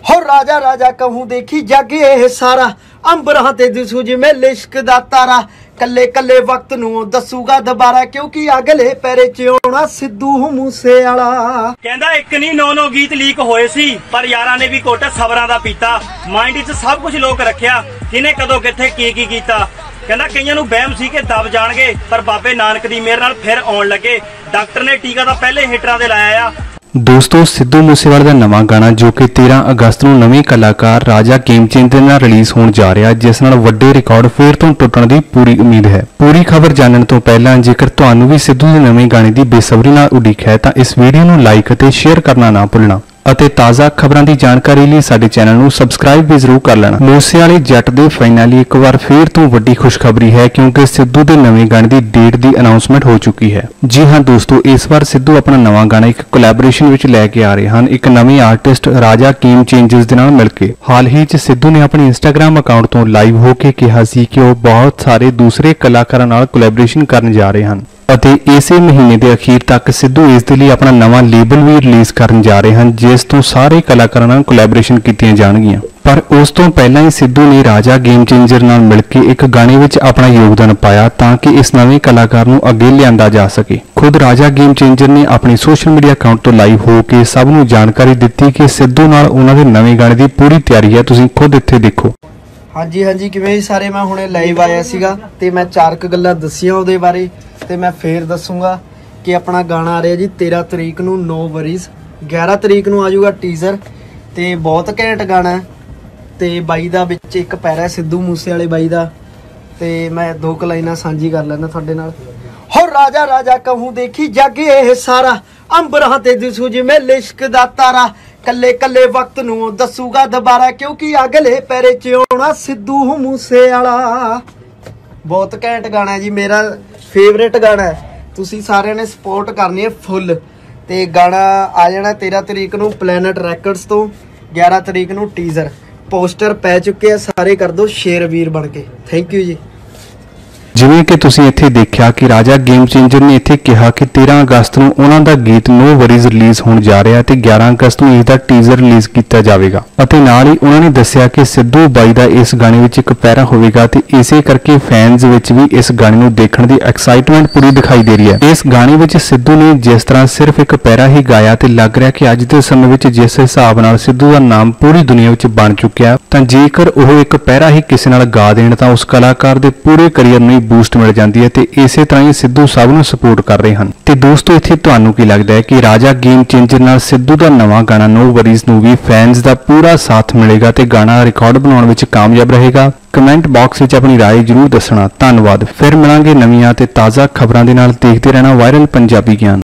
हो राजा राजा कहूं देखी जग ये सारा अंबरां ते दिसू जिवें लिश्क दा तारा कल्ले कल्ले वक्त नूं दसूगा दोबारा क्योंकि अगले पैरे च आउणा सिद्धू मूसेवाला। कहंदा एक नहीं 9 गीत लीक होए सी पर यारां ने भी घुट सबरां दा पीता माइंड च सब कुछ लोक रखिया किने कदों किथे की कीता। कहंदा कईयां नूं वहम सी कि दब जाणगे पर बाबे नानक दी मेहर नाल फिर आउण लगे। डॉक्टर ने टीका तां पहले हिटरां दे लाया आ। दोस्तों सिद्धू मूसेवाले का नवा गाना जो कि 13 अगस्त ਨੂੰ नवे कलाकार राजा गेम चेंजर ਨਾਲ रिलीज़ होने जा रहा जिस ਨਾਲ ਵੱਡੇ ਰਿਕਾਰਡ ਫੇਰ ਤੋਂ ਟੁੱਟਣ ਦੀ ਪੂਰੀ ਉਮੀਦ ਹੈ। ਪੂਰੀ ਖਬਰ ਜਾਣਨ ਤੋਂ ਪਹਿਲਾਂ ਜੇਕਰ ਤੁਹਾਨੂੰ ਵੀ ਸਿੱਧੂ ਦੇ ਨਵੇਂ ਗਾਣੇ ਦੀ ਬੇਸਬਰੀ ਨਾਲ ਉਡੀਕ ਹੈ ਤਾਂ ਇਸ ਵੀਡੀਓ ਨੂੰ ਲਾਈਕ ਅਤੇ ਸ਼ੇਅਰ ਕਰਨਾ ਨਾ ਭੁੱਲਣਾ ਅਤੇ ਤਾਜ਼ਾ ਖਬਰਾਂ ਦੀ ਜਾਣਕਾਰੀ ਲਈ ਸਾਡੇ ਚੈਨਲ ਨੂੰ ਸਬਸਕ੍ਰਾਈਬ ਵੀ ਜ਼ਰੂਰ ਕਰ ਲੈਣਾ। ਮੂਸੇਵਾਲੇ ਜੱਟ ਦੇ ਫਾਈਨਲੀ ਇੱਕ ਵਾਰ ਫੇਰ ਤੋਂ ਵੱਡੀ ਖੁਸ਼ਖਬਰੀ ਹੈ ਕਿਉਂਕਿ ਸਿੱਧੂ ਦੇ ਨਵੇਂ ਗਾਣੇ ਦੀ ਡੇਟ ਦੀ ਅਨਾਉਂਸਮੈਂਟ ਹੋ ਚੁੱਕੀ ਹੈ। ਜੀ ਹਾਂ ਦੋਸਤੋ, ਇਸ ਵਾਰ ਸਿੱਧੂ ਆਪਣਾ ਨਵਾਂ ਗਾਣਾ ਇੱਕ ਕੋਲੈਬੋਰੇਸ਼ਨ ਵਿੱਚ ਲੈ ਕੇ ਆ ਰਹੇ ਹਨ ਇੱਕ ਨਵੇਂ ਆਰਟਿਸਟ ਰਾਜਾ ਗੇਮ ਚੇਂਜਰਸ ਦੇ ਨਾਲ ਮਿਲ ਕੇ। ਹਾਲ ਹੀ 'ਚ ਸਿੱਧੂ ਨੇ ਆਪਣੇ ਇੰਸਟਾਗ੍ਰਾਮ ਅਕਾਊਂਟ ਤੋਂ ਲਾਈਵ ਹੋ ਕੇ ਕਿਹਾ ਸੀ ਕਿ ਉਹ ਬਹੁਤ ਸਾਰੇ ਦੂਸਰੇ ਕਲਾਕਾਰਾਂ ਨਾਲ ਕੋਲੈਬੋਰੇਸ਼ਨ ਕਰਨ ਜਾ ਰਹੇ ਹਨ ਅਤੇ ਇਸੇ ਮਹੀਨੇ ਦੇ ਅਖੀਰ ਤੱਕ ਸਿੱਧੂ ਇਸ ਦੇ ਲਈ ਆਪਣਾ ਨਵਾਂ ਲੇਬਲ ਵੀ ਰਿਲੀਜ਼ ਕਰਨ ਜਾ ਰਹੇ ਹਨ ਜਿਸ ਤੋਂ ਸਾਰੇ ਕਲਾਕਾਰਾਂ ਨਾਲ ਕੋਲੈਬੋਰੇਸ਼ਨ ਕੀਤੀਆਂ ਜਾਣਗੀਆਂ। ਪਰ ਉਸ ਤੋਂ ਪਹਿਲਾਂ ਹੀ ਸਿੱਧੂ ਨੇ ਰਾਜਾ ਗੇਮ ਚੇਂਜਰ ਨਾਲ ਮਿਲ ਕੇ ਇੱਕ ਗਾਣੇ ਵਿੱਚ ਆਪਣਾ ਯੋਗਦਾਨ ਪਾਇਆ ਤਾਂ ਕਿ ਇਸ ਨਵੇਂ ਕਲਾਕਾਰ ਨੂੰ ਅੱਗੇ ਲਿਆਂਦਾ ਜਾ ਸਕੇ। ਖੁਦ ਰਾਜਾ ਗੇਮ ਚੇਂਜਰ ਨੇ ਆਪਣੀ ਸੋਸ਼ਲ ਮੀਡੀਆ ਅਕਾਊਂਟ ਤੋਂ ਲਾਈਵ ਹੋ ਕੇ ਸਭ ਨੂੰ ਜਾਣਕਾਰੀ ਦਿੱਤੀ ਕਿ ਸਿੱਧੂ ਨਾਲ ਉਹਨਾਂ ਦੇ ਨਵੇਂ ਗਾਣੇ ਦੀ ਪੂਰੀ ਤਿਆਰੀ ਹੈ। ਤੁਸੀਂ ਖੁਦ ਇੱਥੇ ਦੇਖੋ। ਹਾਂਜੀ ਹਾਂਜੀ, ਕਿਵੇਂ ਜੀ ਸਾਰੇ? ਮੈਂ ਹੁਣੇ ਲਾਈਵ ਆਇਆ ਸੀਗਾ ਤੇ ਮੈਂ 4 ਗੱਲਾਂ ਦੱਸੀਆਂ ਉਹਦੇ ਬਾਰੇ ਤੇ ਮੈਂ ਫੇਰ ਦੱਸੂਗਾ ਕਿ ਆਪਣਾ ਗਾਣਾ ਆ ਰਿਹਾ ਜੀ 13 ਤਰੀਕ ਨੂੰ ਨੋ ਵਰੀਜ਼। 11 ਤਰੀਕ ਨੂੰ ਆ ਜਾਊਗਾ ਟੀਜ਼ਰ ਤੇ ਬਹੁਤ ਘੈਂਟ ਗਾਣਾ ਹੈ ਤੇ ਬਾਈ ਦਾ ਵਿੱਚ ਇੱਕ ਪੈਰਾ ਸਿੱਧੂ ਮੂਸੇਵਾਲੇ ਬਾਈ ਦਾ ਤੇ ਮੈਂ 2 ਲਾਈਨਾਂ ਸਾਂਝੀ ਕਰ ਲੈਣਾ ਤੁਹਾਡੇ ਨਾਲ। ਹੋ ਰਾਜਾ ਰਾਜਾ कहूं देखी जग ये सारा अंबरां ते दिसू जिवें लिश्क दा तारा कल्ले कल्ले वक्त नूं दसूगा दोबारा क्योंकि अगले पैरे च आउणा सिद्धू मूसेवाला। बहुत घैंट गाना है जी, मेरा फेवरेट गाना है। तुसी सारे ने सपोर्ट करनी है फुल ते गाना आ जाना 13 तरीक नूं प्लैनेट रैकॉर्ड्स तो। 11 तरीक नूं टीजर पोस्टर पै चुके हैं, सारे कर दो शेयर वीर बन के। थैंक यू जी। ਜਿਵੇਂ ਕਿ ਤੁਸੀਂ ਇੱਥੇ ਦੇਖਿਆ ਕਿ ਰਾਜਾ ਗੇਮ ਚੇਂਜਰ ਨੇ ਇੱਥੇ ਕਿਹਾ ਕਿ 13 ਅਗਸਤ ਨੂੰ ਉਹਨਾਂ ਦਾ ਗੀਤ ਨੋ ਵਰੀਜ਼ ਰਿਲੀਜ਼ ਹੋਣ ਜਾ ਰਿਹਾ ਤੇ 11 ਅਗਸਤ ਨੂੰ ਇਸ ਦਾ ਟੀਜ਼ਰ ਰਿਲੀਜ਼ ਕੀਤਾ ਜਾਵੇਗਾ ਅਤੇ ਨਾਲ ਹੀ ਉਹਨਾਂ ਨੇ ਦੱਸਿਆ ਕਿ ਸਿੱਧੂ ਬਾਈ ਦਾ ਇਸ ਗਾਣੇ ਵਿੱਚ ਇੱਕ ਪੈਰਾ ਹੋਵੇਗਾ ਤੇ ਇਸੇ ਕਰਕੇ ਫੈਨਸ ਵਿੱਚ ਵੀ ਇਸ ਗਾਣੇ ਨੂੰ ਦੇਖਣ ਦੀ ਐਕਸਾਈਟਮੈਂਟ ਪੂਰੀ ਦਿਖਾਈ ਦੇ ਰਹੀ ਹੈ। ਇਸ ਗਾਣੇ ਵਿੱਚ ਸਿੱਧੂ ਨੇ ਜਿਸ ਤਰ੍ਹਾਂ ਸਿਰਫ ਇੱਕ ਪੈਰਾ ਹੀ ਗਾਇਆ ਤੇ ਲੱਗ ਰਿਹਾ ਕਿ ਅੱਜ ਦੇ ਸਮੇਂ ਵਿੱਚ ਜਿਸ ਹਿਸਾਬ ਨਾਲ ਸਿੱਧੂ ਦਾ ਨਾਮ ਪੂਰੀ ਦੁਨੀਆ ਵਿੱਚ ਬਣ ਚੁੱਕਿਆ ਤਾਂ ਜੇਕਰ ਉਹ ਇੱਕ ਪੈਰਾ ਹੀ ਕਿਸੇ ਨਾਲ ਗਾ ਦੇਣ ਤਾਂ ਉਸ ਕਲਾਕਾਰ ਦੇ ਪੂਰੇ ਕਰੀਅਰ ਨੂੰ ਬੂਸਟ ਮਿਲ ਜਾਂਦੀ ਹੈ ਤੇ ਇਸੇ ਤਰ੍ਹਾਂ ਹੀ ਸਿੱਧੂ ਸਭ ਨੂੰ ਸਪੋਰਟ ਕਰ ਰਹੇ ਹਨ। ਤੇ ਦੋਸਤੋ ਇੱਥੇ ਤੁਹਾਨੂੰ ਕੀ ਲੱਗਦਾ ਹੈ ਕਿ ਰਾਜਾ ਗੇਮ ਚੇਂਜਰ ਨਾਲ ਸਿੱਧੂ ਦਾ ਨਵਾਂ ਗਾਣਾ ਨੋ ਵਰੀਜ਼ ਨੂੰ ਵੀ ਫੈਨਸ ਦਾ ਪੂਰਾ ਸਾਥ ਮਿਲੇਗਾ ਤੇ ਗਾਣਾ ਰਿਕਾਰਡ ਬਣਾਉਣ ਵਿੱਚ ਕਾਮਯਾਬ ਰਹੇਗਾ? ਕਮੈਂਟ ਬਾਕਸ ਵਿੱਚ ਆਪਣੀ ਰਾਏ ਜ਼ਰੂਰ ਦੱਸਣਾ। ਧੰਨਵਾਦ। ਫਿਰ ਮਿਲਾਂਗੇ ਨਵੀਆਂ ਤੇ ਤਾਜ਼ਾ ਖਬਰਾਂ ਦੇ ਨਾਲ। ਦੇਖਦੇ ਰਹਿਣਾ ਵਾਇਰਲ ਪੰਜਾਬੀ ਗਿਆਨ।